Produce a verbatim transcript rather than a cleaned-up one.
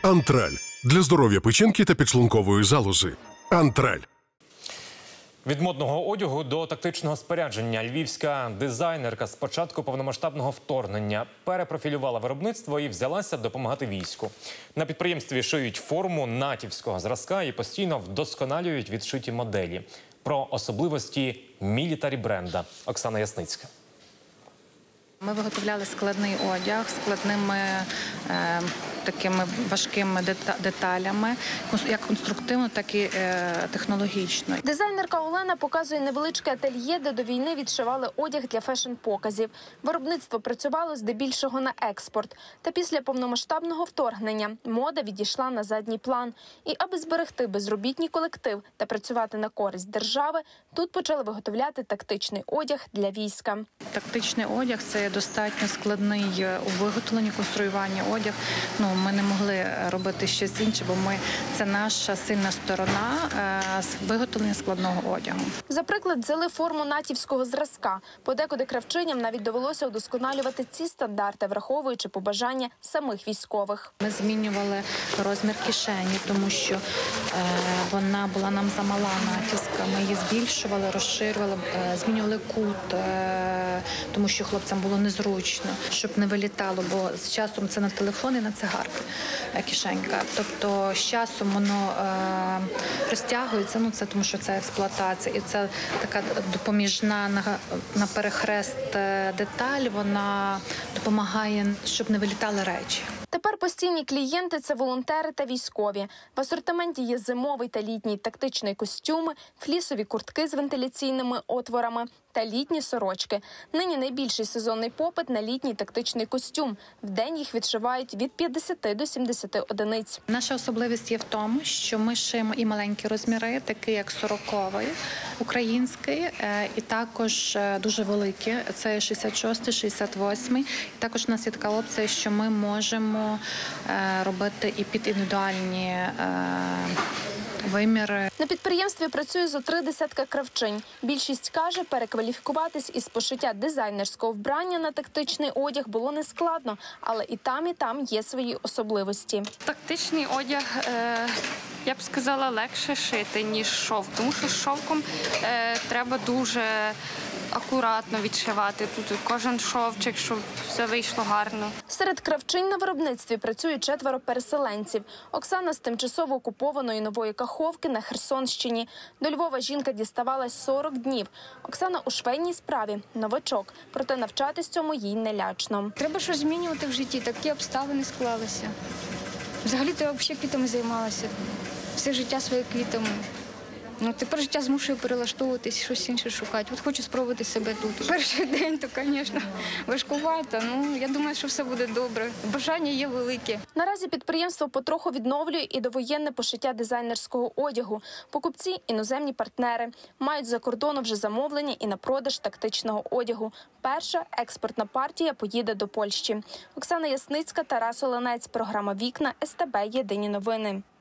Антраль. Для здоров'я печінки та підшлункової залози. Антраль. Від модного одягу до тактичного спорядження львівська дизайнерка з початку повномасштабного вторгнення перепрофілювала виробництво і взялася допомагати війську. На підприємстві шиють форму натівського зразка і постійно вдосконалюють відшиті моделі. Про особливості мілітарі-бренда Оксана Ясницька. Ми виготовляли складний одяг, складними е, такими важкими деталями, як конструктивно, так і е, технологічно. Дизайнерка Олена показує невеличке ательє, де до війни відшивали одяг для фешн-показів. Виробництво працювало здебільшого на експорт. Та після повномасштабного вторгнення мода відійшла на задній план. І аби зберегти безробітний колектив та працювати на користь держави, тут почали виготовляти тактичний одяг для війська. Тактичний одяг – це достатньо складний у виготовленні, конструюванні одяг. Ну, ми не могли робити щось інше, бо ми це наша сильна сторона – виготовлення складного одягу. За приклад взяли форму натівського зразка. Подекуди кравчиням навіть довелося удосконалювати ці стандарти, враховуючи побажання самих військових. Ми змінювали розмір кишені, тому що е, вона була нам замала натівська. Ми її збільшували, розширювали, е, змінювали кут, е, тому що хлопцям було незручно, щоб не вилітало, бо з часом це на телефон і на цигарки кишенька. Тобто з часом воно е, розтягується, ну це тому що це експлуатація. І це така допоміжна на, на перехрест деталь, вона допомагає, щоб не вилітали речі. Тепер постійні клієнти – це волонтери та військові. В асортименті є зимовий та літній тактичний костюми, флісові куртки з вентиляційними отворами та літні сорочки. Нині найбільший сезонний попит на літній тактичний костюм. Вдень їх відшивають від п'ятдесяти до сімдесяти одиниць. Наша особливість є в тому, що ми шиємо і маленькі розміри, такі як сороковий, український, і також дуже великі. Це шістдесят шостий, шістдесят восьмий. І також у нас є така опція, що ми можемо робити і під індивідуальні виміри. На підприємстві працює зо три десятка кравчинь. Більшість каже, перекваліфікуватись із пошиття дизайнерського вбрання на тактичний одяг було нескладно, але і там, і там є свої особливості. Тактичний одяг, е, я б сказала, легше шити, ніж шовк, тому що з шовком е, треба дуже акуратно відшивати тут кожен шовчик, щоб все вийшло гарно. Серед кравчинь на виробництві працює четверо переселенців. Оксана з тимчасово окупованої Нової Каховки на Херсонщині. До Львова жінка діставалась сорок днів. Оксана у швейній справі – новачок, проте навчатись цьому їй не лячно. Треба щось змінювати в житті, такі обставини склалися. Взагалі-то я взагалі квітами займалася, все життя своє квітами. Ну, тепер життя змушує перелаштовуватись, щось інше шукати. От хочу спробувати себе тут. Перший день, то, звісно, важкувато. Ну, я думаю, що все буде добре. Бажання є велике. Наразі підприємство потроху відновлює і довоєнне пошиття дизайнерського одягу. Покупці – іноземні партнери. Мають за кордону вже замовлення і на продаж тактичного одягу. Перша експортна партія поїде до Польщі. Оксана Ясницька, Тарас Оленець. Програма «Вікна», ес те бе. Єдині новини.